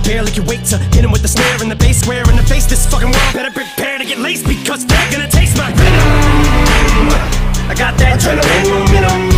barely can wait to hit him with the snare and the bass. Square in the face, this fucking world better prepare to get laced, because they're gonna taste my venom. I got that adrenaline momentum.